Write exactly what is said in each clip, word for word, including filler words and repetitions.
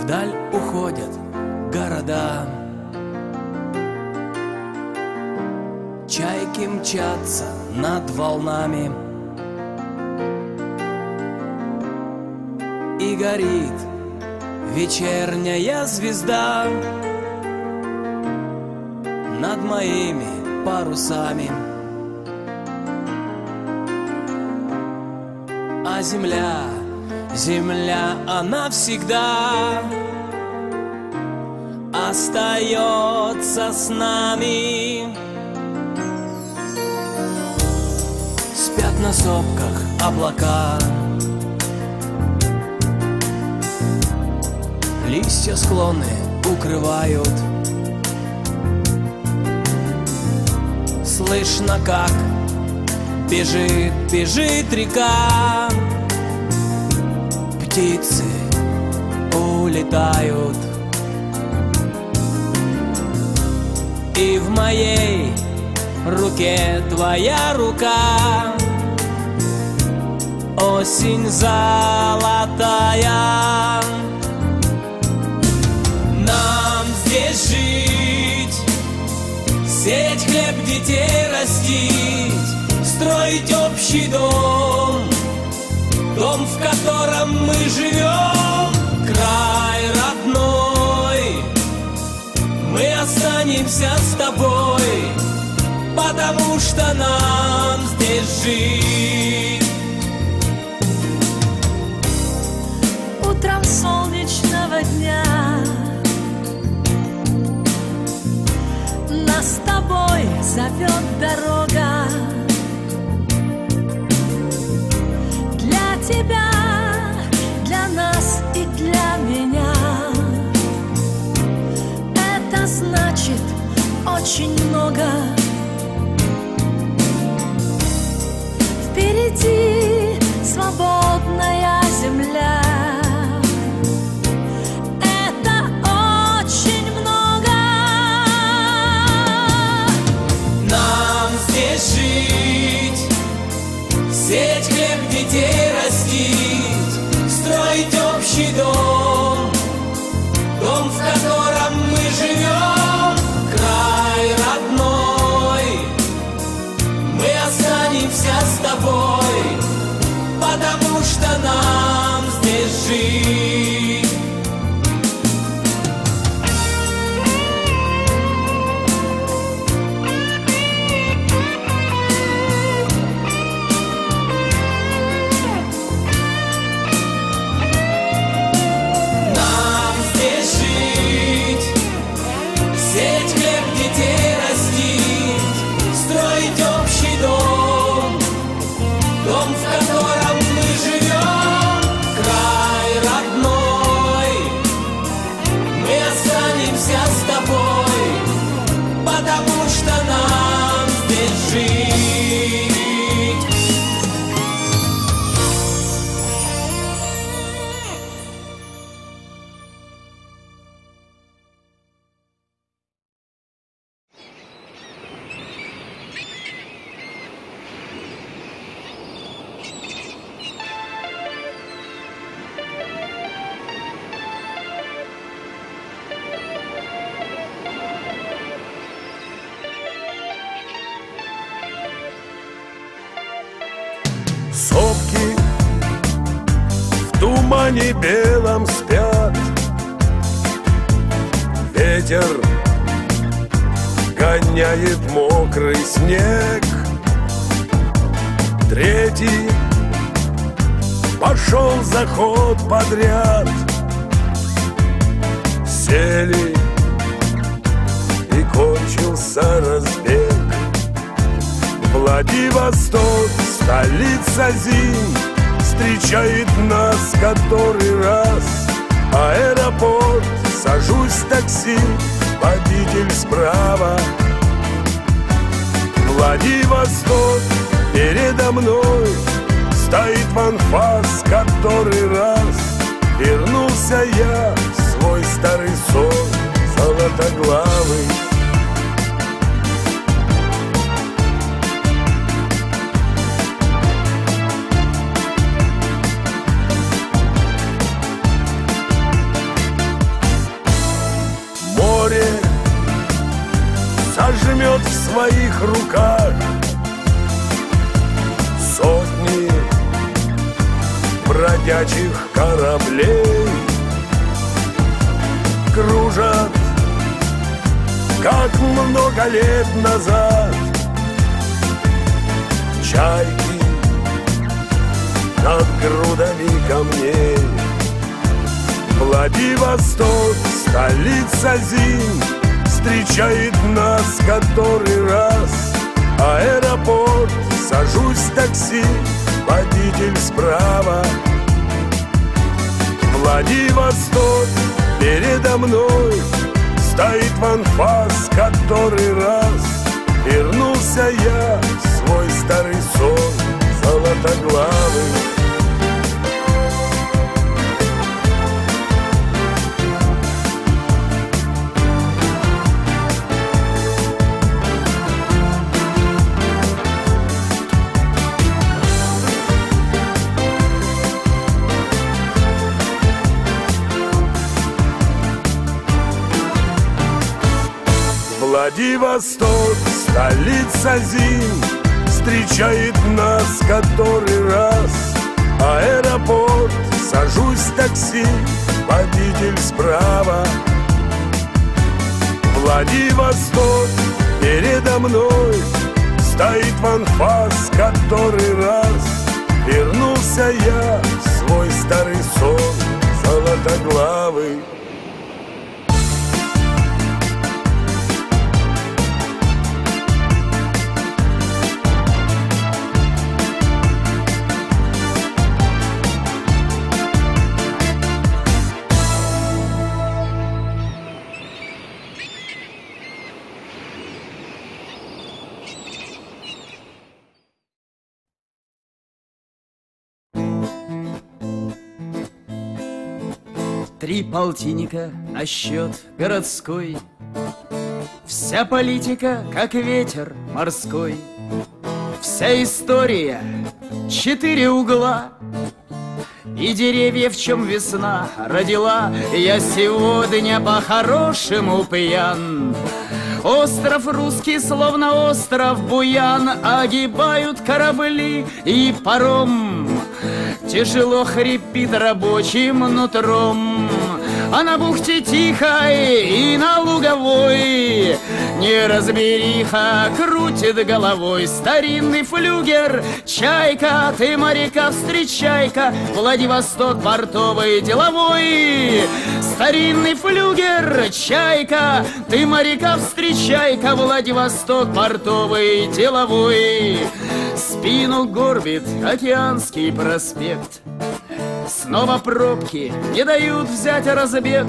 Вдаль уходят города, чайки мчатся над волнами, и горит вечерняя звезда над моими парусами. А земля, земля, она всегда остается с нами. Спят на сопках облака, листья склоны укрывают. Слышно, как бежит, бежит река, птицы улетают. И в моей руке твоя рука, осень золотая. Нам здесь жить, сеять хлеб, детей растить, строить общий дом, дом, в котором мы живем, край родной. Мы останемся с тобой, потому что нам здесь жить. Утром солнечного дня нас с тобой зовет дорога. Для тебя, для нас и для меня это значит очень много. Впереди свободная земля. Это очень много. Нам здесь жить, сеять хлеб, детей растить, строить общий дом, дом, в котором мы живем, край родной. Мы останемся с тобой, потому что нам здесь жить. Нам здесь жить, сеять хлеб, детей растить, строить общий дом, дом, в котором мы живем, край родной. Мы останемся с тобой, потому что нам здесь жить. Сопки в тумане белом спят, ветер гоняет мокрый снег. Третий пошел заход подряд, сели и кончился разбег. Владивосток, столица зим, встречает нас который раз. Аэропорт, сажусь в такси, водитель справа. Владивосток, передо мной стоит ванфас который раз. Вернулся я в свой старый сон золотоглавый. держат в своих руках сотни бродячих кораблей. Кружат, как много лет назад, чайки над грудами камней. Владивосток, столица зим, встречает нас который раз. Аэропорт, сажусь в такси, водитель справа. Владивосток, передо мной стоит ванфас который раз. Вернулся я в свой старый сон золотоглавый. Владивосток, столица зим, встречает нас который раз. Аэропорт, сажусь в такси, водитель справа. Владивосток, передо мной стоит ванфас который раз. Вернулся я в свой старый сон золотоглавый. Три полтинника на счет городской, вся политика, как ветер морской, вся история, четыре угла, и деревья, в чем весна родила. Я сегодня по-хорошему пьян. Остров русский, словно остров Буян, огибают корабли и паром. Тяжело хрипит рабочим нутром, а на бухте тихой и на луговой неразбериха крутит головой. Старинный флюгер, чайка, ты моряка встречай-ка, Владивосток портовый деловой. Старинный флюгер, чайка, ты моряка встречай-ка, Владивосток портовый деловой. Спину горбит Океанский проспект, снова пробки не дают взять разбег.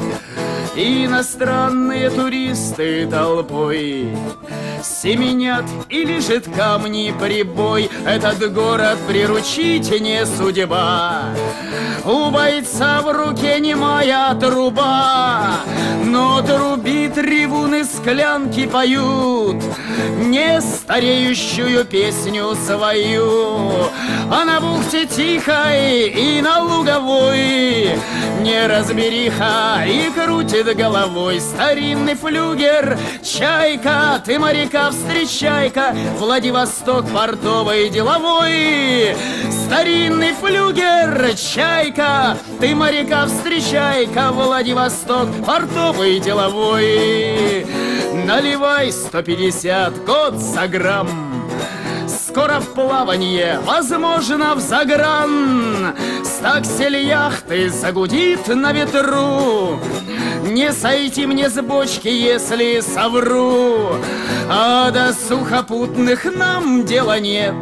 Иностранные туристы толпой семенят и лежит камни прибой. Этот город приручить не судьба, у бойца в руке немая труба. Но трубит ревуны, склянки поют не стареющую песню свою. А на бухте тихой и на луговой неразбериха и крутит головой. Старинный флюгер, чайка, ты моряка встречай-ка, Владивосток портовый деловой. Старинный флюгер, чайка, ты моряка встречай-ка, Владивосток портовый деловой. Наливай сто пятьдесят год за грамм, скоро в плаванье, возможно, в загран. Стаксель яхты загудит на ветру, не сойти мне с бочки, если совру. А до сухопутных нам дела нет,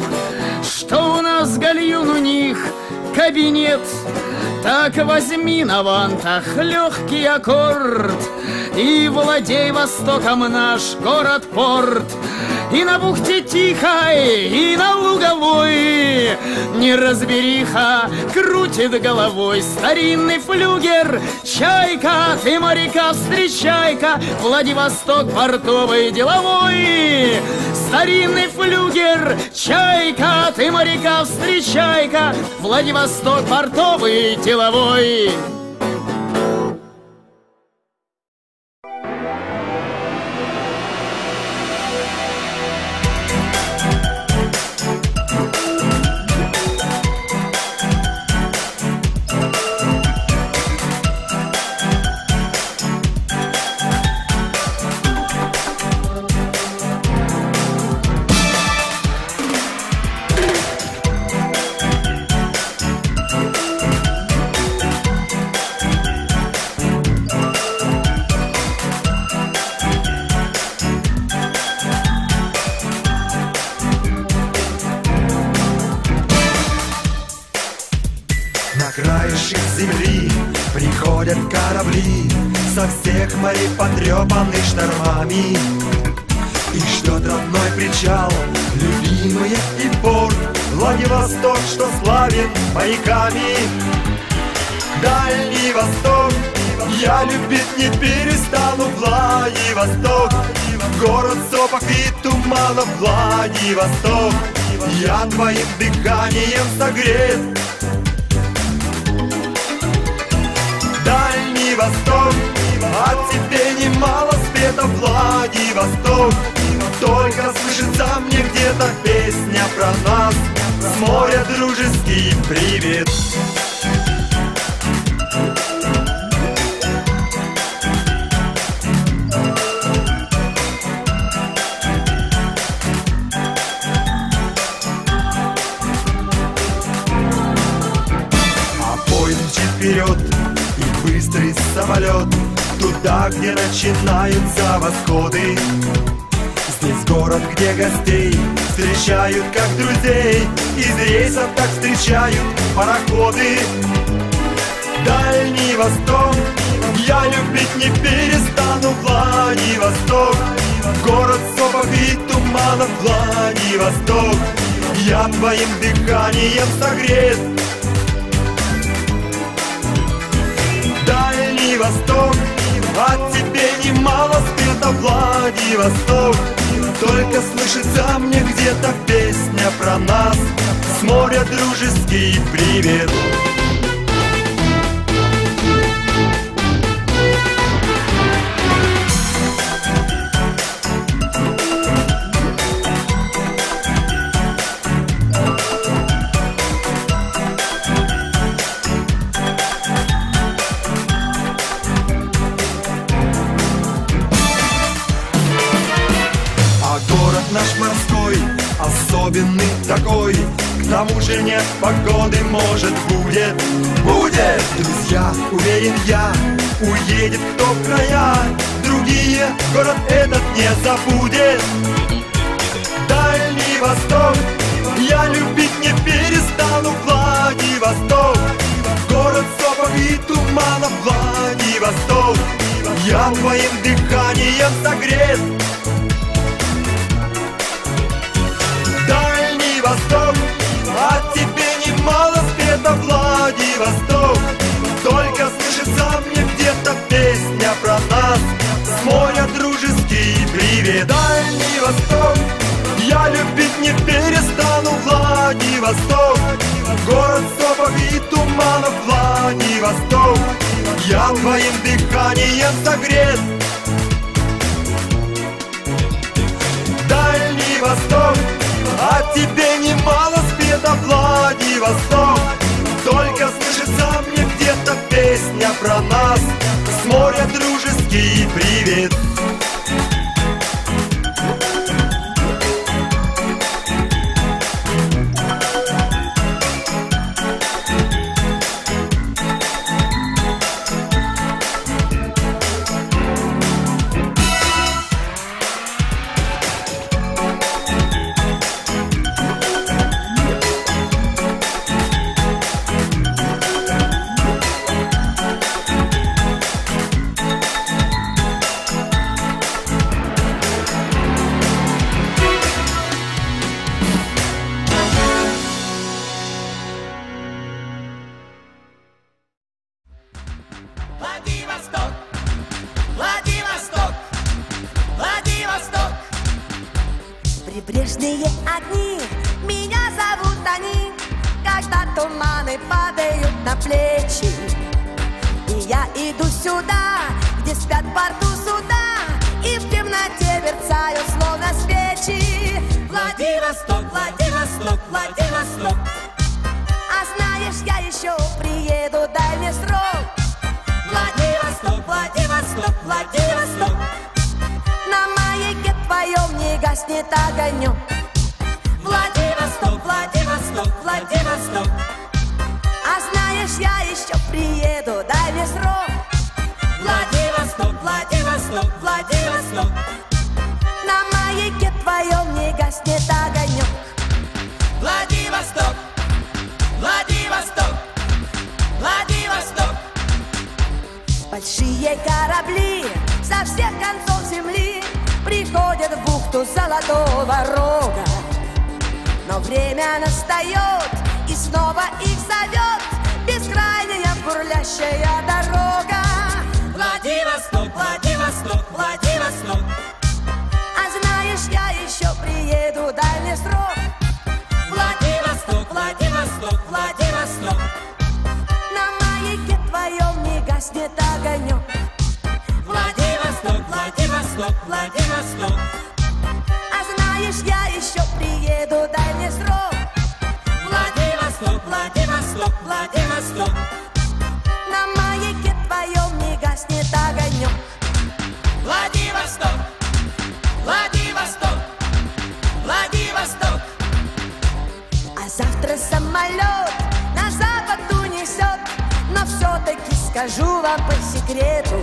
что у нас гальюн, у них кабинет. Так возьми на вантах легкий аккорд и владей Востоком наш город-порт. И на бухте тихой, и на луговой неразбериха крутит головой. Старинный флюгер, чайка, ты моряка встречай-ка, Владивосток портовый деловой. Старинный флюгер, чайка, ты моряка встречай-ка, Владивосток портовый деловой. земли приходят корабли со всех морей, потрепанных штормами. И ждет родной причал, любимый и порт Владивосток, что славен моряками. Дальний Восток я любить не перестану. Владивосток, город сопок и туманов. Владивосток, я твоим дыханием согрет. Дальний Восток, от тебе немало света. Владивосток, только слышится мне где-то песня про нас. С моря дружеский привет. Вперед и быстрый самолет туда, где начинаются восходы. Здесь город, где гостей встречают как друзей, из рейсов так встречают пароходы. Дальний Восток я любить не перестану. Владивосток, город сопок и туманов. Владивосток, я твоим дыханием согрет. Дальний Восток, от тебе немало света. Владивосток, только слышится мне где-то песня про нас. С моря дружеский привет. Наш морской, особенный такой. К тому же нет погоды, может будет. Будет! Друзья, уверен я, уедет кто в края другие, город этот не забудет. Дальний Восток я любить не перестану. Владивосток, город сопок и туманов. Владивосток, я твоим дыханием согрет. Дальний Восток, от тебе немало света. Владивосток, только слышится мне где-то песня про нас. С моря дружеский привет. Дальний Восток я любить не перестану. Владивосток, город сопок и туманов. Владивосток, я твоим дыханием согрет. Дальний Восток, от тебе немало света. Владивосток, только слышится мне где-то песня про нас. С моря дружеский привет. Владивосток, Владивосток, Владивосток. Прибрежные огни, меня зовут они, когда туманы падают на плечи. И я иду сюда, где спят в порту суда, и в темноте мерцают словно свечи. Владивосток, Владивосток, Владивосток. А знаешь, я еще приеду, дай мне срок. Владивосток, Владивосток, Владивосток. На маяке твоем не гаснет огонек. Владивосток, Владивосток, Владивосток. А знаешь, я еще приеду, дай мне срок. Владивосток, Владивосток, Владивосток. На маяке твоем не гаснет огонек. Владивосток, Владивосток, Владивосток. Большие корабли со всех концов земли приходят в бухту Золотого Рога. Но время настает и снова их зовет бескрайняя бурлящая дорога. Владивосток, Владивосток, Владивосток. А знаешь, я еще приеду, дай мне срок. Владивосток, Владивосток, Владивосток. На маяке твоем не гаснет огонек. Владивосток, Владивосток, Владивосток. А знаешь, я еще приеду, дай мне срок. Владивосток, Владивосток, Владивосток. На маяке твоем не гаснет огонек. Владивосток, Владивосток, Владивосток. А завтра самолет на запад унесет. Но все-таки скажу вам по секрету,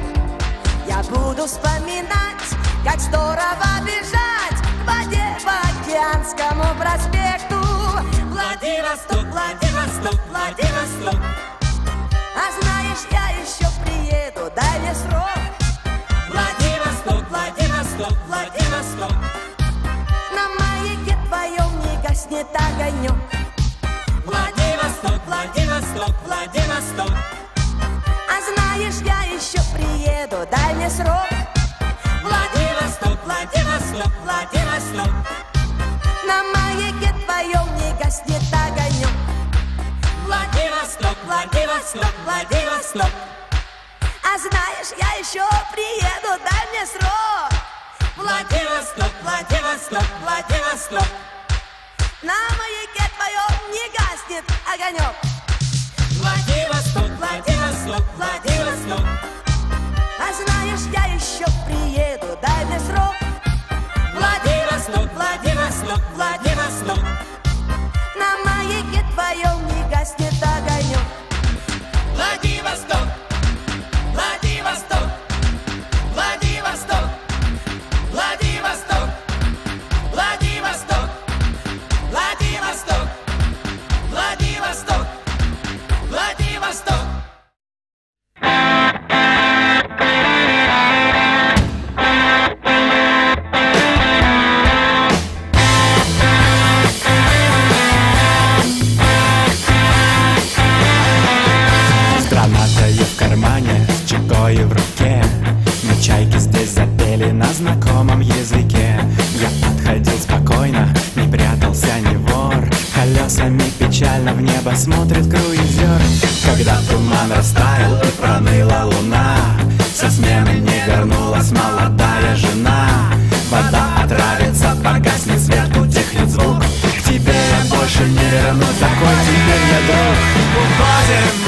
я буду вспоминать, как здорово бежать в воде по Океанскому проспекту. Владивосток, Владивосток, Владивосток. А знаешь, я еще приеду, дай мне срок. Владивосток, Владивосток, Владивосток. На маяке твоем не гаснет огонек. Владивосток, Владивосток, Владивосток. А знаешь, я еще приеду, дай мне срок. Владивосток, Владивосток, Владивосток. На маяке твоем не гаснет огонек. Владивосток, Владивосток, Владивосток. А знаешь, я еще приеду, дай мне срок. Владивосток, Владивосток, Владивосток. На маяке твоем не гаснет огонек. Владивосток, Владивосток, Владивосток. А знаешь, я еще приеду, дай мне срок. Владивосток, Владивосток, Владивосток. На маяке твоем не гаснет огонек. Владивосток, Владивосток, Владивосток, Владивосток, Владивосток, Владивосток, Владивосток, Владивосток. Гранатою в кармане, с чекой в руке. Мы чайки здесь запели на знакомом языке. Я подходил спокойно, не прятался ни вор. Колесами печально в небо смотрит круизер. Когда туман растаял и проныла луна, со смены не вернулась молодая жена. Вода отравится, погаснет свет, утихнет звук. К тебе я больше не вернусь, такой теперь я друг. Уходим!